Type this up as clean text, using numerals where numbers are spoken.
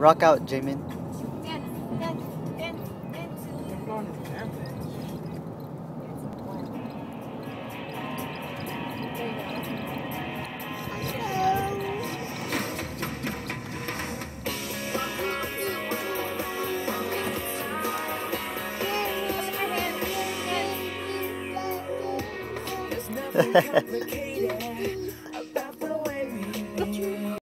Rock out, Jamen. Dance, dance, dance, dance. I'm going to the dance. There you go. Hehehe